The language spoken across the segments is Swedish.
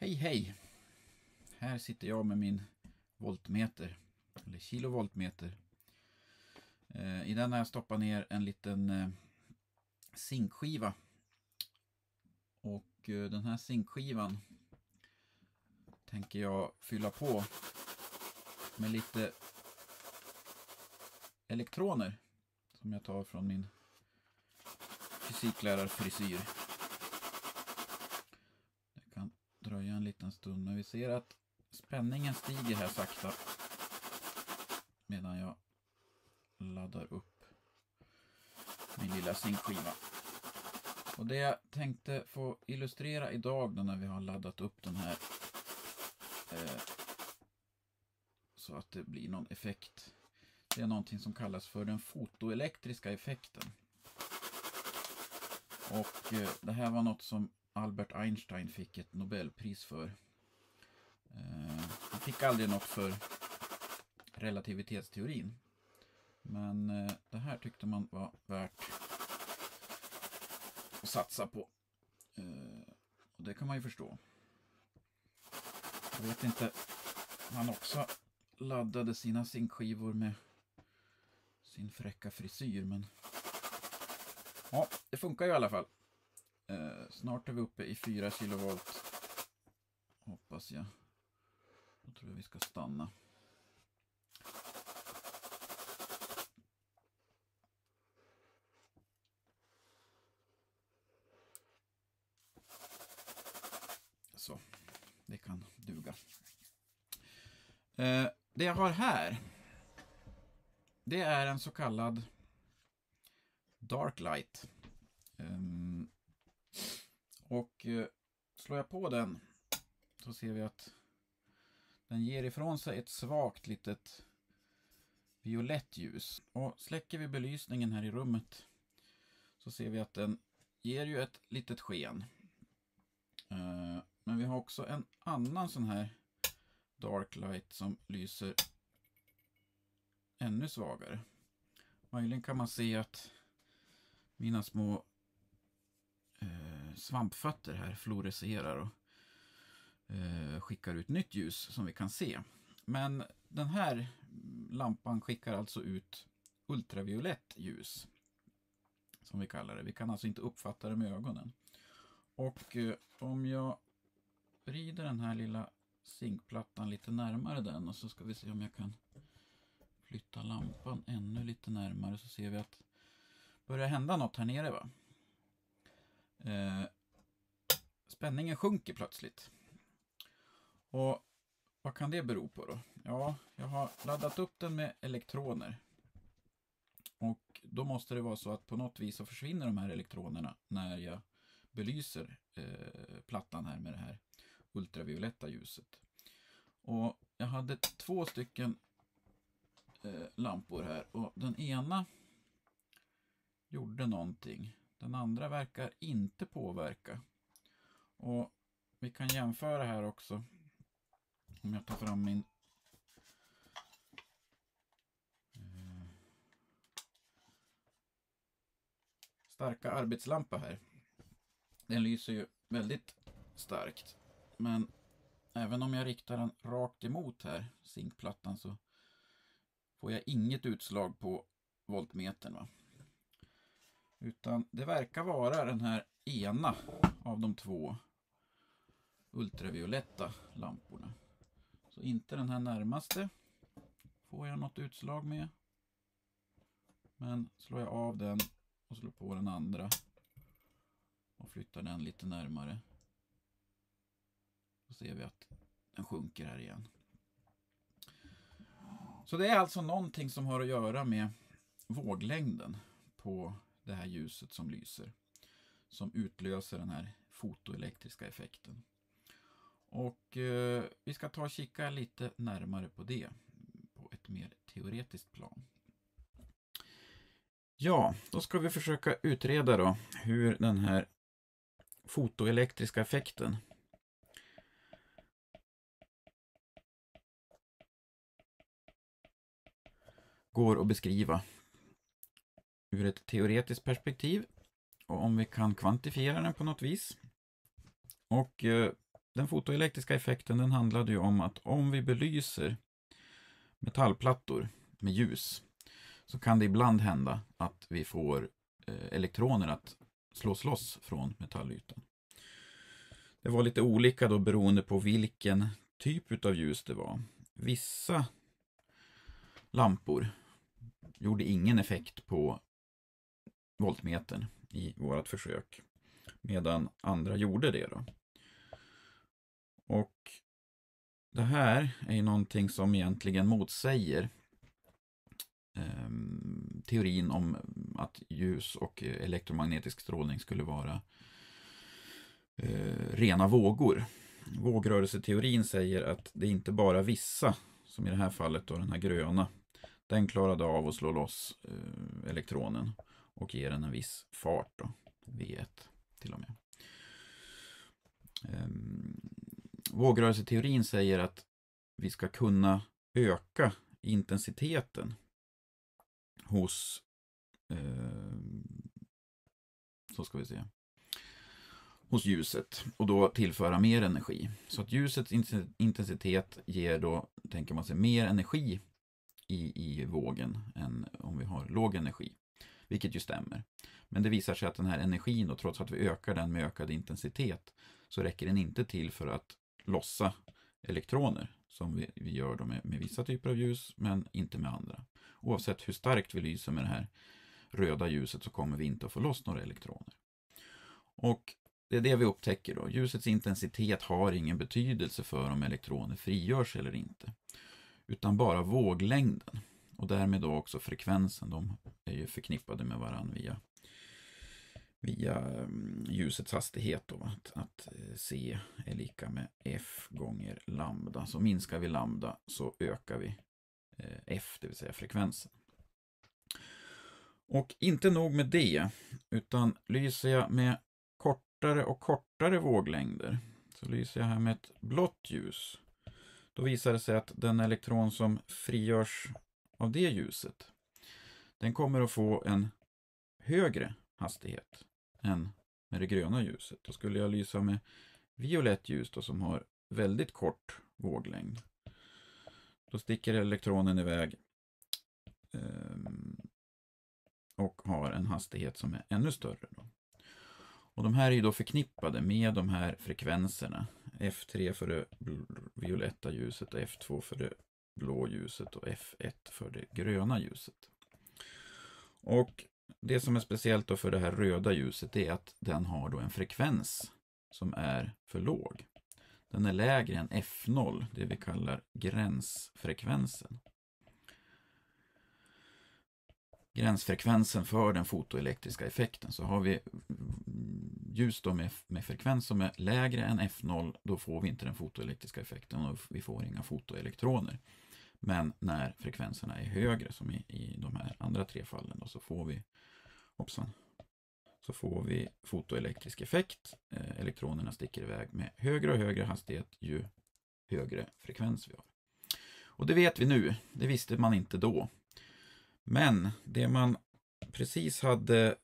Hej hej! Här sitter jag med min voltmeter, eller kilovoltmeter. I den har jag stoppat ner en liten zinkskiva. Och den här zinkskivan tänker jag fylla på med lite elektroner som jag tar från min fysiklärarfrisyr. Det kan dröja en liten stund, men vi ser att spänningen stiger här sakta medan jag laddar upp min lilla zinkskiva. Och det jag tänkte få illustrera idag då när vi har laddat upp den här så att det blir någon effekt. Det är någonting som kallas för den fotoelektriska effekten. Och det här var något som Albert Einstein fick ett Nobelpris för. Han fick aldrig något för relativitetsteorin. Men det här tyckte man var värt att satsa på. Och det kan man ju förstå. Jag vet inte, han också laddade sina zinkskivor med sin fräcka frisyr, men ja, det funkar ju i alla fall. Snart är vi uppe i 4 kilovolt. Hoppas jag. Då tror jag vi ska stanna. Så, det kan duga. Det jag har här, det är en så kallad dark light. Och slår jag på den så ser vi att den ger ifrån sig ett svagt litet violett ljus. Och släcker vi belysningen här i rummet så ser vi att den ger ju ett litet sken. Men vi har också en annan sån här dark light som lyser ännu svagare. Möjligen kan man se att mina små svampfötter här fluorescerar och skickar ut nytt ljus som vi kan se. Men den här lampan skickar alltså ut ultraviolett ljus som vi kallar det. Vi kan alltså inte uppfatta det med ögonen. Och om jag vrider den här lilla zinkplattan lite närmare den och så ska vi se om jag kan flytta lampan ännu lite närmare, så ser vi att det börjar hända något här nere, va? Spänningen sjunker plötsligt. Och vad kan det bero på då? Ja, jag har laddat upp den med elektroner. Och då måste det vara så att på något vis så försvinner de här elektronerna när jag belyser plattan här med det här ultravioletta ljuset. Och jag hade 2 stycken lampor här, och den ena gjorde någonting. Den andra verkar inte påverka. Och vi kan jämföra här också. Om jag tar fram min starka arbetslampa här. Den lyser ju väldigt starkt. Men även om jag riktar den rakt emot här, zinkplattan, så får jag inget utslag på voltmetern, va? Utan det verkar vara den här ena av de 2 ultravioletta lamporna. Så inte den här närmaste får jag något utslag med. Men slår jag av den och slår på den andra och flyttar den lite närmare, så ser vi att den sjunker här igen. Så det är alltså någonting som har att göra med våglängden på det här ljuset som lyser, som utlöser den här fotoelektriska effekten. Och vi ska ta och kika lite närmare på det på ett mer teoretiskt plan. Ja, då ska vi försöka utreda då hur den här fotoelektriska effekten går att beskriva ur ett teoretiskt perspektiv, och om vi kan kvantifiera den på något vis. Och den fotoelektriska effekten, den handlade ju om att om vi belyser metallplattor med ljus, så kan det ibland hända att vi får elektroner att slås loss från metallytan. Det var lite olika då beroende på vilken typ av ljus det var. Vissa lampor gjorde ingen effekt på voltmetern i vårt försök, medan andra gjorde det då. Och det här är ju någonting som egentligen motsäger teorin om att ljus och elektromagnetisk strålning skulle vara rena vågor. Vågrörelseteorin säger att det inte bara vissa, som i det här fallet då den här gröna, den klarade av att slå loss elektronen och ger den en viss fart då, V1 till och med. Vågrörelseteorin säger att vi ska kunna öka intensiteten hos hos ljuset och då tillföra mer energi. Så att ljusets intensitet ger då, tänker man sig, mer energi i vågen än om vi har låg energi, vilket ju stämmer. Men det visar sig att den här energin då, trots att vi ökar den med ökad intensitet, så räcker den inte till för att lossa elektroner som vi gör då med vissa typer av ljus, men inte med andra. Oavsett hur starkt vi lyser med det här röda ljuset så kommer vi inte att få loss några elektroner. Och det är det vi upptäcker då. Ljusets intensitet har ingen betydelse för om elektroner frigörs eller inte, utan bara våglängden. Och därmed då också frekvensen. De är ju förknippade med varandra via ljusets hastighet då, att C är lika med F gånger lambda. Så minskar vi lambda så ökar vi F, det vill säga frekvensen. Och inte nog med det, utan lyser jag med kortare och kortare våglängder, så lyser jag här med ett blått ljus, då visar det sig att den elektron som frigörs av det ljuset, den kommer att få en högre hastighet än med det gröna ljuset. Då skulle jag lysa med violett ljus då, som har väldigt kort våglängd. Då sticker elektronen iväg och har en hastighet som är ännu större då. Och de här är ju då förknippade med de här frekvenserna. F3 för det violetta ljuset och F2 för det blå ljuset och F1 för det gröna ljuset. Och det som är speciellt då för det här röda ljuset är att den har då en frekvens som är för låg. Den är lägre än F0, det vi kallar gränsfrekvensen. Gränsfrekvensen för den fotoelektriska effekten. Så har vi ljus då med frekvens som är lägre än F0, då får vi inte den fotoelektriska effekten och vi får inga fotoelektroner. Men när frekvenserna är högre, som i de här andra tre fallen, då, så får vi fotoelektrisk effekt. Elektronerna sticker iväg med högre och högre hastighet ju högre frekvens vi har. Och det vet vi nu, det visste man inte då. Men det man precis hade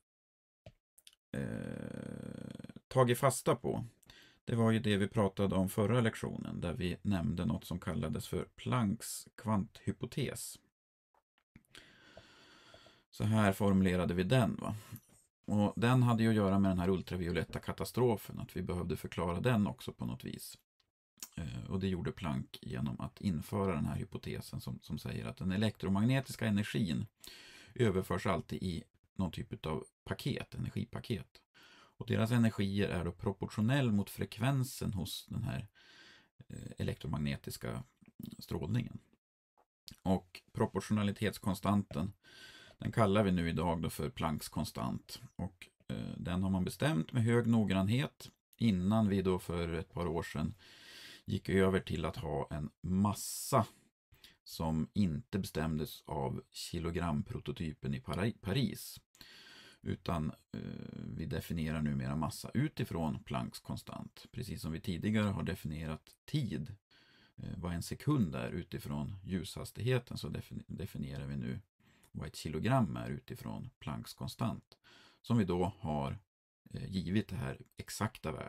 tagit fasta på, det var ju det vi pratade om förra lektionen, där vi nämnde något som kallades för Plancks kvanthypotes. Så här formulerade vi den, va? Och den hade ju att göra med den här ultravioletta katastrofen, att vi behövde förklara den också på något vis. Och det gjorde Planck genom att införa den här hypotesen som säger att den elektromagnetiska energin överförs alltid i någon typ av energipaket. Och deras energier är då proportionell mot frekvensen hos den här elektromagnetiska strålningen. Och proportionalitetskonstanten, den kallar vi nu idag då för Plancks konstant. Och den har man bestämt med hög noggrannhet innan vi då för ett par år sedan gick över till att ha en massa som inte bestämdes av kilogramprototypen i Paris. Utan vi definierar numera massa utifrån Plancks konstant. Precis som vi tidigare har definierat tid, vad en sekund är utifrån ljushastigheten, så definierar vi nu vad ett kilogram är utifrån Plancks konstant. Som vi då har givit det här exakta värdet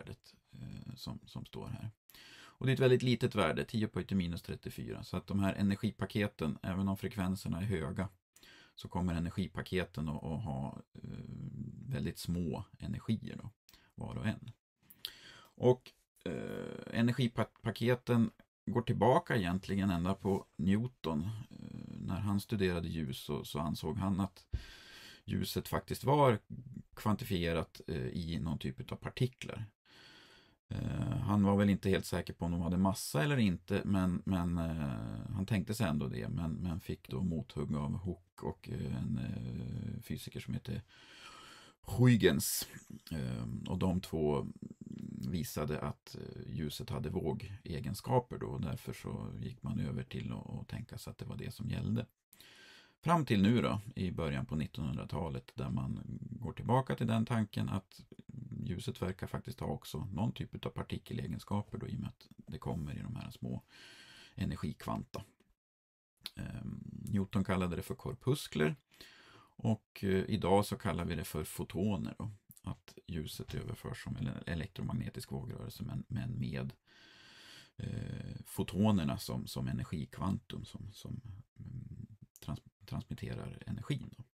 som står här. Och det är ett väldigt litet värde, 10 på ytter minus 34. Så att de här energipaketen, även om frekvenserna är höga, så kommer energipaketen att ha väldigt små energier då, var och en. Och energipaketen går tillbaka egentligen ända på Newton. När han studerade ljus så ansåg han att ljuset faktiskt var kvantifierat i någon typ av partiklar. Han var väl inte helt säker på om de hade massa eller inte, men han tänkte sig ändå det, men fick då mothugg av Hooke och en fysiker som heter Huygens. Och de två visade att ljuset hade vågegenskaper då, och därför så gick man över till att tänka sig att det var det som gällde. Fram till nu då, i början på 1900-talet, där man går tillbaka till den tanken att ljuset verkar faktiskt ha också någon typ av partikelegenskaper då, i och med att det kommer i de här små energikvanta. Newton kallade det för korpuskler, och idag så kallar vi det för fotoner då, att ljuset överförs som en elektromagnetisk vågrörelse, men med fotonerna som energikvantum som transmitterar energin då.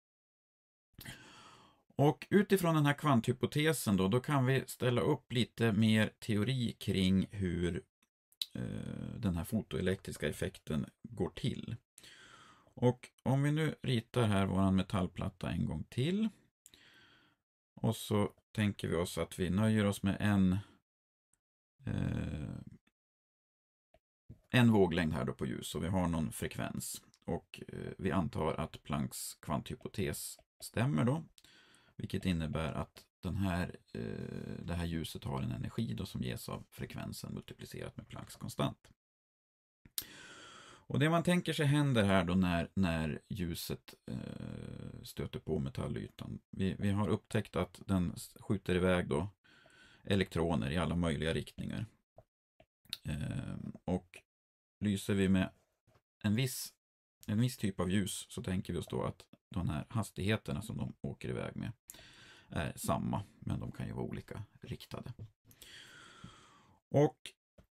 Och utifrån den här kvanthypotesen då kan vi ställa upp lite mer teori kring hur den här fotoelektriska effekten går till. Och om vi nu ritar här våran metallplatta en gång till, och så tänker vi oss att vi nöjer oss med en våglängd här då på ljus, och vi har någon frekvens. Och vi antar att Plancks kvanthypotes stämmer då, vilket innebär att det här ljuset har en energi då som ges av frekvensen multiplicerat med Plancks konstant. Och det man tänker sig händer här då när ljuset stöter på metallytan. Vi har upptäckt att den skjuter iväg då elektroner i alla möjliga riktningar. Och lyser vi med en viss typ av ljus, så tänker vi oss då att de här hastigheterna som de åker iväg med är samma, men de kan ju vara olika riktade. Och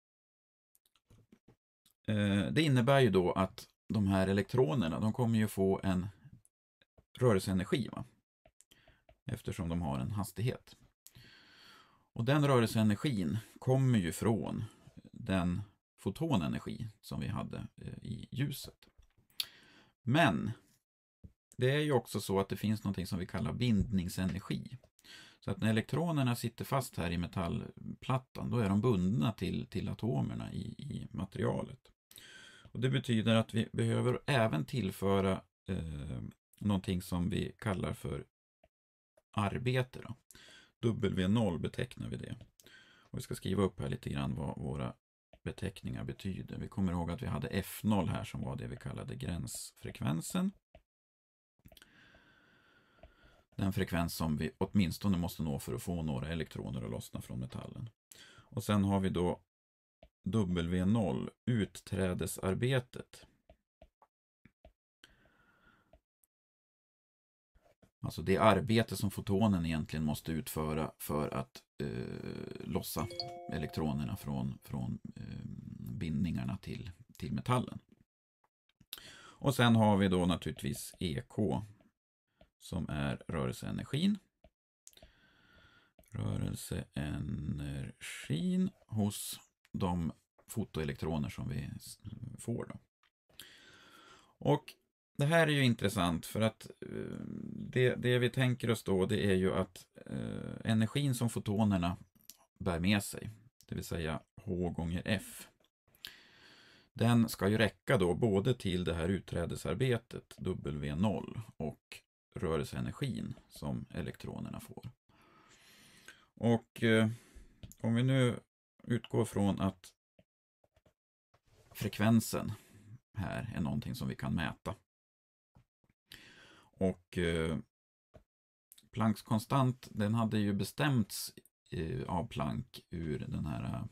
det innebär ju då att de här elektronerna, de kommer ju få en rörelseenergi, va? Eftersom de har en hastighet. Och den rörelseenergin kommer ju från den fotonenergi som vi hade i ljuset. Men det är ju också så att det finns något som vi kallar bindningsenergi. Så att när elektronerna sitter fast här i metallplattan, då är de bundna till atomerna i materialet. Och det betyder att vi behöver även tillföra någonting som vi kallar för arbete då. W0 betecknar vi det. Och vi ska skriva upp här lite grann vad våra beteckningar betyder. Vi kommer ihåg att vi hade F0 här som var det vi kallade gränsfrekvensen. Den frekvens som vi åtminstone måste nå för att få några elektroner att lossna från metallen. Och sen har vi då W0, utträdesarbetet. Alltså det arbete som fotonen egentligen måste utföra för att lossa elektronerna från bindningarna till metallen. Och sen har vi då naturligtvis EK som är rörelseenergin. Rörelseenergin hos de fotoelektroner som vi får då. Och det här är ju intressant, för att det vi tänker oss då, det är ju att energin som fotonerna bär med sig, det vill säga H gånger F, den ska ju räcka då både till det här utträdesarbetet W0 och rörelseenergin som elektronerna får. Och om vi nu utgår från att frekvensen här är någonting som vi kan mäta. Och Plancks konstant, den hade ju bestämts av Planck ur den här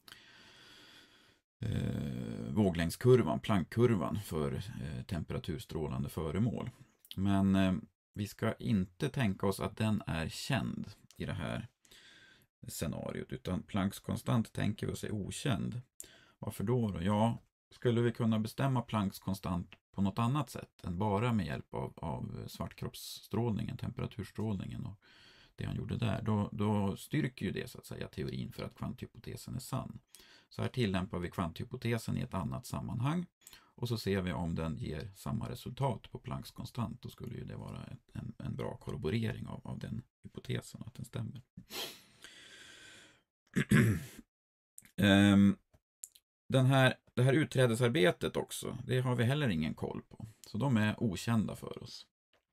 våglängdskurvan, Planckkurvan för temperaturstrålande föremål. Men vi ska inte tänka oss att den är känd i det här scenariot, utan Plancks konstant tänker vi oss är okänd. Varför då? Ja, skulle vi kunna bestämma Plancks konstant på något annat sätt än bara med hjälp av svartkroppsstrålningen, temperaturstrålningen och det han gjorde där, då styrker ju det så att säga teorin för att kvanthypotesen är sann. Så här tillämpar vi kvanthypotesen i ett annat sammanhang och så ser vi om den ger samma resultat på Plancks konstant. Då skulle ju det vara en bra korroborering av den hypotesen, att den stämmer. Det här utträdesarbetet också, det har vi heller ingen koll på. Så de är okända för oss.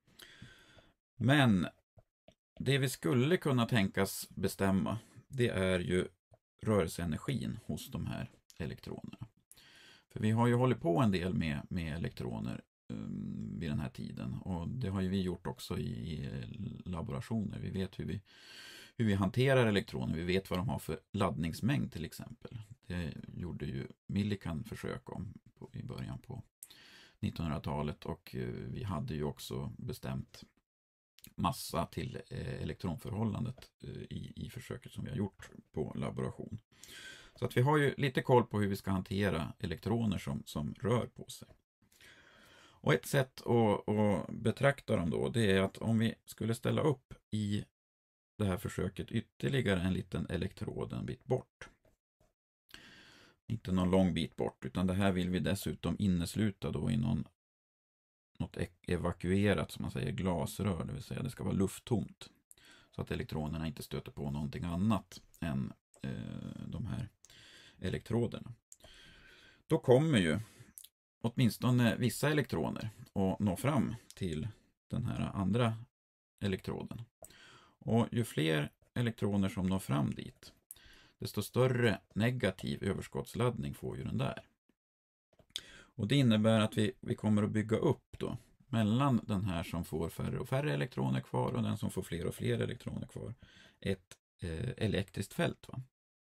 Men det vi skulle kunna tänkas bestämma, det är ju rörelseenergin hos de här elektronerna. För vi har ju hållit på en del med elektroner vid den här tiden. Och det har ju vi gjort också i laborationer. Vi vet hur vi hanterar elektroner. Vi vet vad de har för laddningsmängd till exempel. Det gjorde ju Millikan försök om i början på 1900-talet. Och vi hade ju också bestämt massa till elektronförhållandet i försöket som vi har gjort på laboration. Så att vi har ju lite koll på hur vi ska hantera elektroner som rör på sig. Och ett sätt att betrakta dem då, det är att om vi skulle ställa upp i det här försöket ytterligare en liten elektrod en bit bort. Inte någon lång bit bort, utan det här vill vi dessutom innesluta då i något evakuerat, som man säger, glasrör, det vill säga det ska vara lufttomt. Så att elektronerna inte stöter på någonting annat än de här elektroderna. Då kommer ju åtminstone vissa elektroner att nå fram till den här andra elektroden. Och ju fler elektroner som når fram dit, desto större negativ överskottsladdning får ju den där. Och det innebär att vi kommer att bygga upp då mellan den här som får färre och färre elektroner kvar och den som får fler och fler elektroner kvar ett elektriskt fält, va?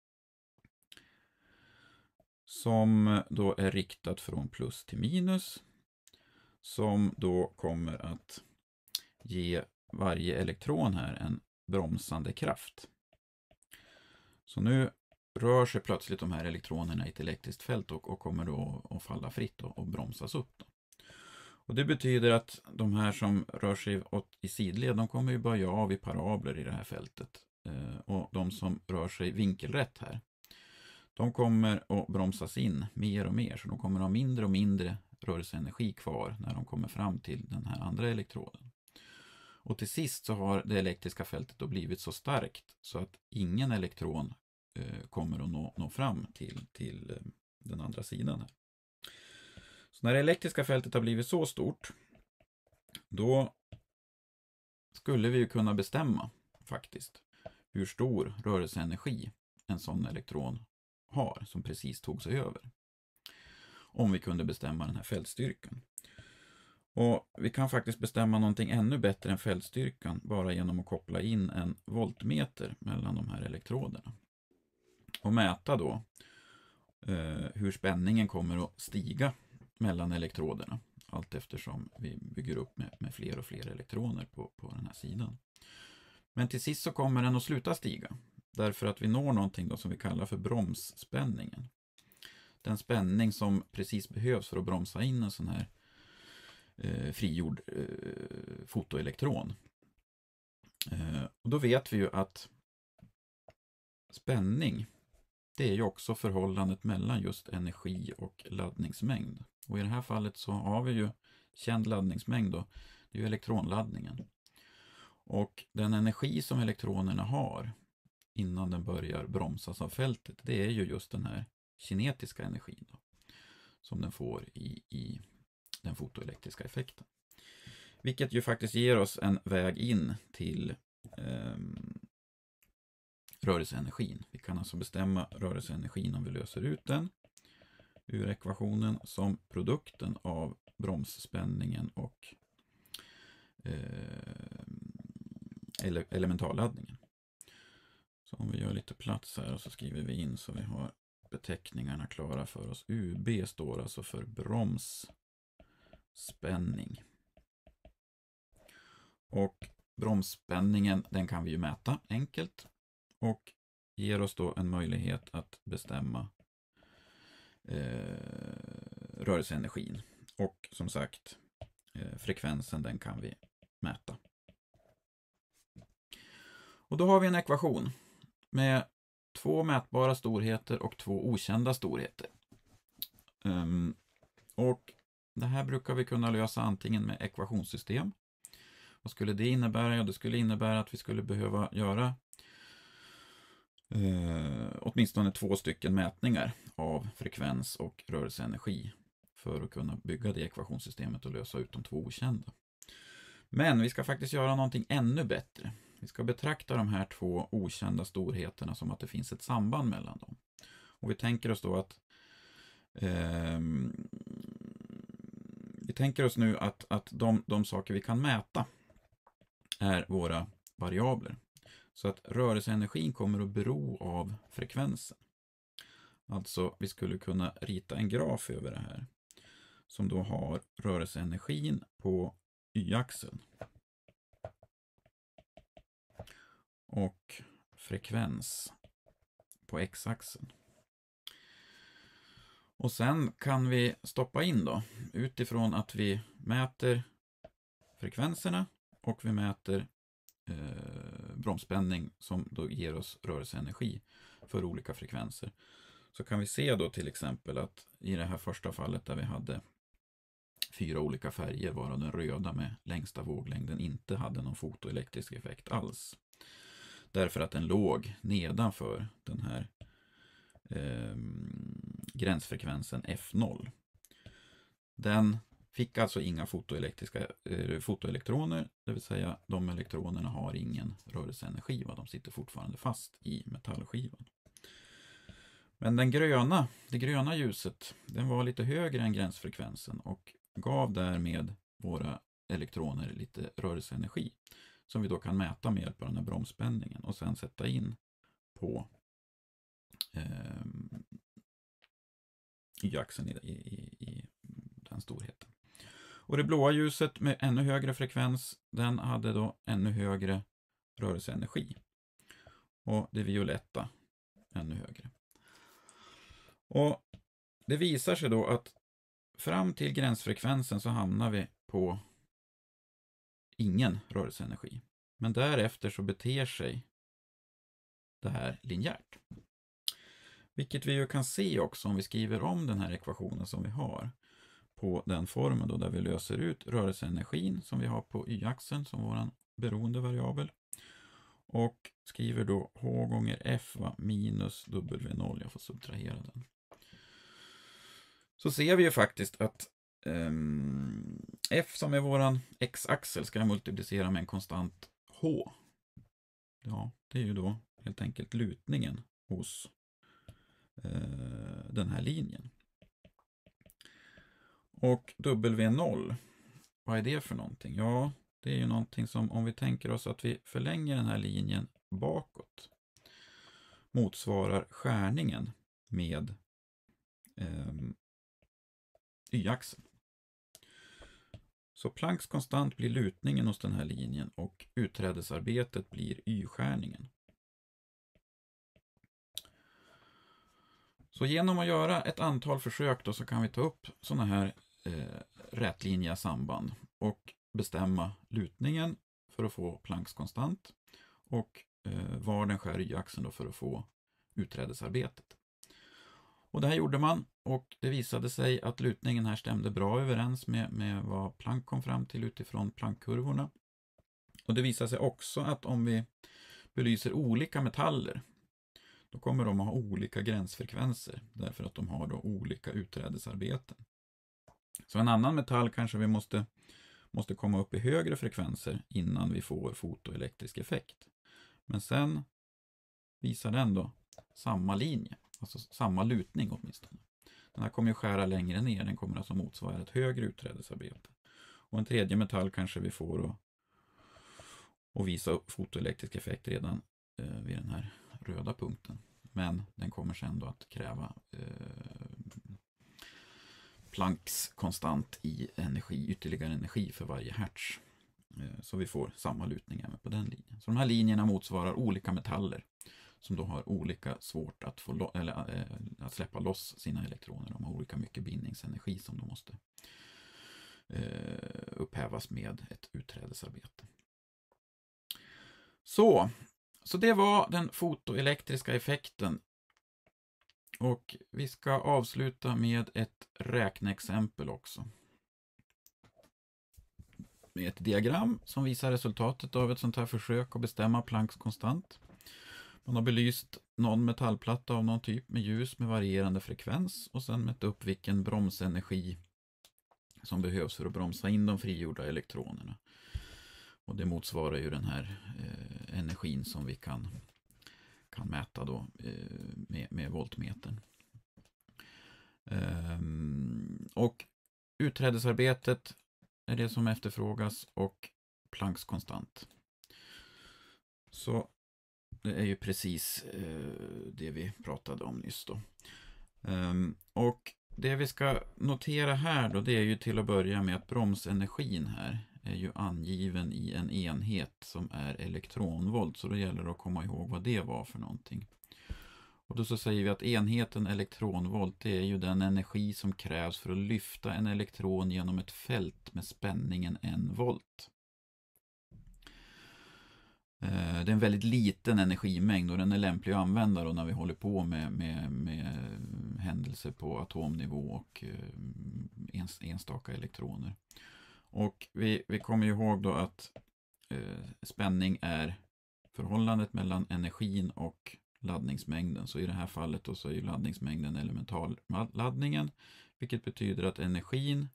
Som då är riktat från plus till minus, som då kommer att ge varje elektron här en bromsande kraft. Så nu rör sig plötsligt de här elektronerna i ett elektriskt fält och kommer då att falla fritt och bromsas upp då. Och det betyder att de här som rör sig i sidled, de kommer ju böja av i parabler i det här fältet. Och de som rör sig vinkelrätt här, de kommer att bromsas in mer och mer, så de kommer att ha mindre och mindre rörelseenergi kvar när de kommer fram till den här andra elektroden. Och till sist så har det elektriska fältet då blivit så starkt så att ingen elektron kommer att nå fram till den andra sidan här. Så när det elektriska fältet har blivit så stort, då skulle vi ju kunna bestämma faktiskt hur stor rörelseenergi en sån elektron har som precis tog sig över. Om vi kunde bestämma den här fältstyrkan. Och vi kan faktiskt bestämma någonting ännu bättre än fältstyrkan bara genom att koppla in en voltmeter mellan de här elektroderna. Och mäta då hur spänningen kommer att stiga mellan elektroderna allt eftersom vi bygger upp med fler och fler elektroner på den här sidan. Men till sist så kommer den att sluta stiga därför att vi når någonting då som vi kallar för bromsspänningen. Den spänning som precis behövs för att bromsa in en sån här frigjord fotoelektron. Och då vet vi ju att spänning, det är ju också förhållandet mellan just energi och laddningsmängd. Och i det här fallet så har vi ju känd laddningsmängd då, det är ju elektronladdningen. Och den energi som elektronerna har innan den börjar bromsas av fältet, det är ju just den här kinetiska energin då, som den får i den fotoelektriska effekten. Vilket ju faktiskt ger oss en väg in till rörelseenergin. Vi kan alltså bestämma rörelseenergin om vi löser ut den ur ekvationen som produkten av bromsspänningen och elementarladdningen. Så om vi gör lite plats här och så skriver vi in så vi har beteckningarna klara för oss. UB står alltså för bromsspänning. Och bromsspänningen, den kan vi ju mäta enkelt. Och ger oss då en möjlighet att bestämma rörelseenergin. Och som sagt, frekvensen den kan vi mäta. Och då har vi en ekvation med 2 mätbara storheter och 2 okända storheter. Och det här brukar vi kunna lösa antingen med ekvationssystem. Vad skulle det innebära? Ja, det skulle innebära att vi skulle behöva göra åtminstone 2 stycken mätningar av frekvens och rörelseenergi för att kunna bygga det ekvationssystemet och lösa ut de 2 okända. Men vi ska faktiskt göra någonting ännu bättre. Vi ska betrakta de här 2 okända storheterna som att det finns ett samband mellan dem. Och vi tänker oss då att vi tänker oss nu att de saker vi kan mäta är våra variabler. Så att rörelseenergin kommer att bero av frekvensen. Alltså vi skulle kunna rita en graf över det här som då har rörelseenergin på y-axeln och frekvens på x-axeln. Och sen kan vi stoppa in då utifrån att vi mäter frekvenserna och vi mäter bromsspänning som då ger oss rörelseenergi för olika frekvenser. Så kan vi se då till exempel att i det här första fallet där vi hade 4 olika färger, varav den röda med längsta våglängden inte hade någon fotoelektrisk effekt alls. Därför att den låg nedanför den här gränsfrekvensen F0. Den fick alltså inga fotoelektroner, det vill säga de elektronerna har ingen rörelseenergi, de sitter fortfarande fast i metallskivan. Men det gröna ljuset, den var lite högre än gränsfrekvensen och gav därmed våra elektroner lite rörelseenergi som vi då kan mäta med hjälp av den här bromsspänningen och sen sätta in på y-axeln i den storheten. Och det blåa ljuset med ännu högre frekvens, den hade då ännu högre rörelseenergi. Och det violetta ännu högre. Och det visar sig då att fram till gränsfrekvensen så hamnar vi på ingen rörelseenergi. Men därefter så beter sig det här linjärt. Vilket vi ju kan se också om vi skriver om den här ekvationen som vi har på den formen då, där vi löser ut rörelseenergin som vi har på y-axeln som våran beroende variabel. Och skriver då H gånger F minus W0, jag får subtrahera den. Så ser vi ju faktiskt att F som är våran x-axel ska jag multiplicera med en konstant H. Ja, det är ju då helt enkelt lutningen hos den här linjen. Och W0, vad är det för någonting? Ja, det är ju någonting som om vi tänker oss att vi förlänger den här linjen bakåt motsvarar skärningen med y-axeln. Så Plancks konstant blir lutningen hos den här linjen och utträdesarbetet blir y-skärningen. Så genom att göra ett antal försök då så kan vi ta upp sådana här rätlinjiga samband och bestämma lutningen för att få Plancks konstant och var den skär y-axeln då för att få utträdesarbetet. Och det här gjorde man och det visade sig att lutningen här stämde bra överens med vad Planck kom fram till utifrån Planck-kurvorna. Och det visade sig också att om vi belyser olika metaller då kommer de att ha olika gränsfrekvenser därför att de har då olika utträdesarbeten. Så en annan metall kanske vi måste komma upp i högre frekvenser innan vi får fotoelektrisk effekt. Men sen visar den då samma linje, alltså samma lutning åtminstone. Den här kommer ju skära längre ner, den kommer alltså motsvara ett högre utträdesarbete. Och en tredje metall kanske vi får att visa upp fotoelektrisk effekt redan vid den här röda punkten. Men den kommer sen då att kräva Plancks konstant i ytterligare energi för varje hertz. Så vi får samma lutning även på den linjen. Så de här linjerna motsvarar olika metaller som då har olika svårt att få att släppa loss sina elektroner. De har olika mycket bindningsenergi som de måste upphävas med ett utträdesarbete. Så det var den fotoelektriska effekten. Och vi ska avsluta med ett räkneexempel också. Med ett diagram som visar resultatet av ett sånt här försök att bestämma Plancks konstant. Man har belyst någon metallplatta av någon typ med ljus med varierande frekvens och sen mätt upp vilken bromsenergi som behövs för att bromsa in de frigjorda elektronerna. Och det motsvarar ju den här energin som vi kan mäta då med voltmetern. Och utträdesarbetet är det som efterfrågas och Plancks konstant. Så det är ju precis det vi pratade om nyss då. Och det vi ska notera här då, det är ju till att börja med att bromsenergin här är ju angiven i en enhet som är elektronvolt. Så då gäller det att komma ihåg vad det var för någonting. Och då så säger vi att enheten elektronvolt, det är ju den energi som krävs för att lyfta en elektron genom ett fält med spänningen 1 volt. Det är en väldigt liten energimängd och den är lämplig att använda då när vi håller på med händelser på atomnivå och enstaka elektroner. Och vi kommer ihåg då att spänning är förhållandet mellan energin och laddningsmängden. Så i det här fallet då så är ju laddningsmängden elementarladdningen, vilket betyder att energin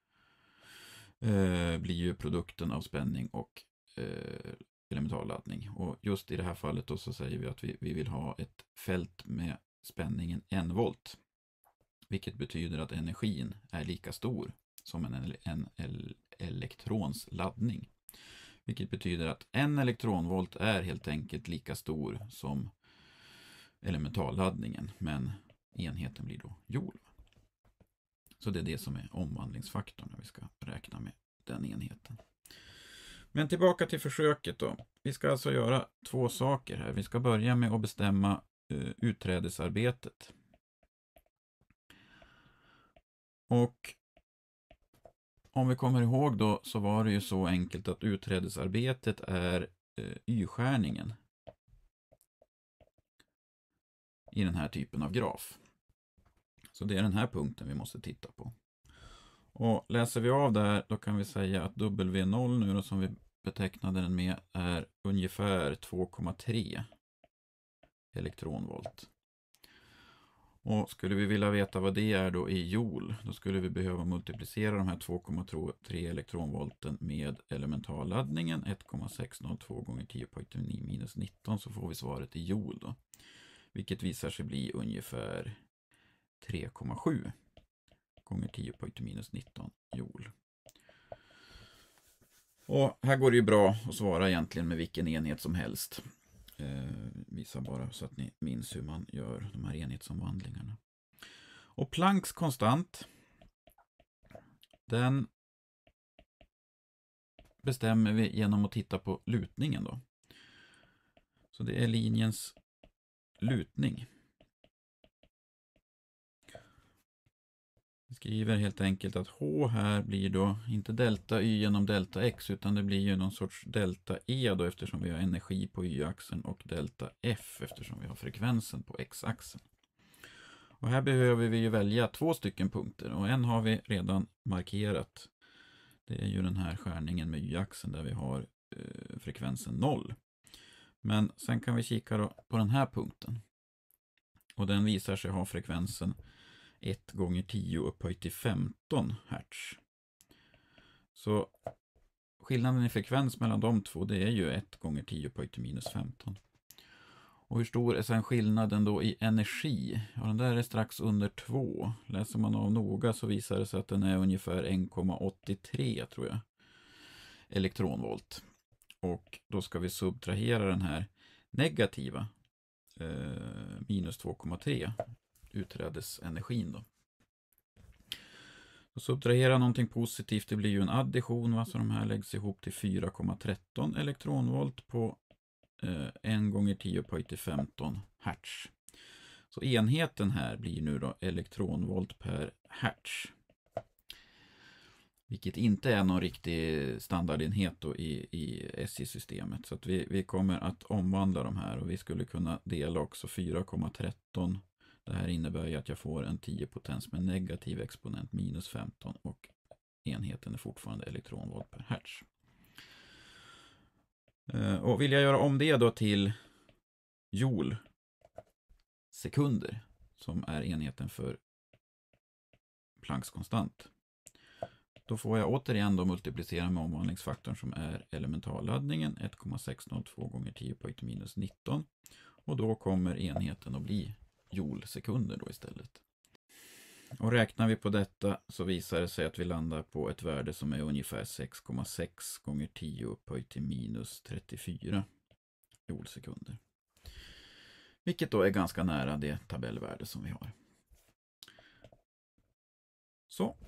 blir ju produkten av spänning och elementarladdning. Och just i det här fallet då så säger vi att vi vill ha ett fält med spänningen 1 volt. Vilket betyder att energin är lika stor som en elektrons laddning. Vilket betyder att en elektronvolt är helt enkelt lika stor som elementarladdningen. Men enheten blir då joule. Så det är det som är omvandlingsfaktorn när vi ska räkna med den enheten. Men tillbaka till försöket då. Vi ska alltså göra 2 saker här. Vi ska börja med att bestämma utträdesarbetet. Och om vi kommer ihåg då så var det ju så enkelt att utträdesarbetet är y-skärningen i den här typen av graf. Så det är den här punkten vi måste titta på. Och läser vi av där då kan vi säga att W0 nu då, som vi betecknade den med, är ungefär 2,3 elektronvolt. Och skulle vi vilja veta vad det är då i joule, då skulle vi behöva multiplicera de här 2,3 elektronvolten med elementarladdningen 1,602 gånger 10 på 9 minus 19, så får vi svaret i joule då. Vilket visar sig bli ungefär 3,7 gånger 10 på 8 minus 19 joule. Och här går det ju bra att svara egentligen med vilken enhet som helst. Visar bara så att ni minns hur man gör de här enhetsomvandlingarna. Och Plancks konstant, den bestämmer vi genom att titta på lutningen då. Så det är linjens lutning. Vi skriver helt enkelt att H här blir då inte delta Y genom delta X, utan det blir ju någon sorts delta E då, eftersom vi har energi på Y-axeln, och delta F eftersom vi har frekvensen på X-axeln. Och här behöver vi ju välja 2 stycken punkter, och en har vi redan markerat. Det är ju den här skärningen med Y-axeln där vi har frekvensen 0. Men sen kan vi kika då på den här punkten. Och den visar sig ha frekvensen 1 gånger 10 upphöjt till 15 Hz. Så skillnaden i frekvens mellan de två, det är ju 1 gånger 10 upphöjt till minus 15. Och hur stor är sen skillnaden då i energi? Ja, den där är strax under 2. Läser man av noga så visar det sig att den är ungefär 1,83 tror jag. Elektronvolt. Och då ska vi subtrahera den här negativa minus 2,3 utträdesenergin då. Och subtrahera någonting positivt, det blir ju en addition, va? Så de här läggs ihop till 4,13 elektronvolt på 1 gånger 10 upphöjt till 15 hertz. Så enheten här blir nu då elektronvolt per hertz. Vilket inte är någon riktig standardenhet då i SI-systemet. Så att vi kommer att omvandla de här och vi skulle kunna dela också 4,13. Det här innebär ju att jag får en 10-potens med negativ exponent minus 15 och enheten är fortfarande elektronvolt per hertz. Och vill jag göra om det då till joule sekunder som är enheten för Plancks konstant. Då får jag återigen då multiplicera med omvandlingsfaktorn som är elementarladdningen 1,602 gånger 10 upphöjt till minus 19. Och då kommer enheten att bli joule sekunder då istället. Och räknar vi på detta så visar det sig att vi landar på ett värde som är ungefär 6,6 gånger 10 upphöjt till minus 34 joule sekunder. Vilket då är ganska nära det tabellvärde som vi har. Så,